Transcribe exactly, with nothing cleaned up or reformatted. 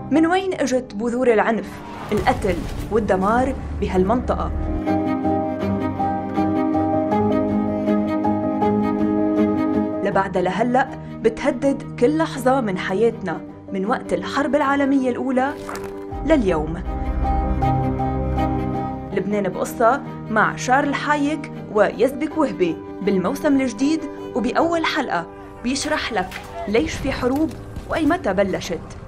من وين اجت بذور العنف، القتل والدمار بهالمنطقة؟ لبعد لهلأ بتهدد كل لحظة من حياتنا من وقت الحرب العالمية الأولى لليوم. لبنان بقصة مع شارل حايك ويزبك وهبي بالموسم الجديد، وبأول حلقة بيشرح لك ليش في حروب وأي متى بلشت.